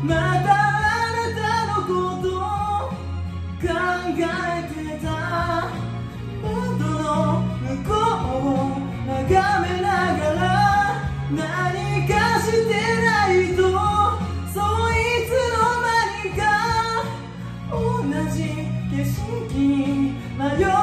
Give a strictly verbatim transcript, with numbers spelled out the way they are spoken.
またあなたのことを考えてた。窓の向こうを眺めながら何かしてないと、そういつの間にか同じ景色に迷う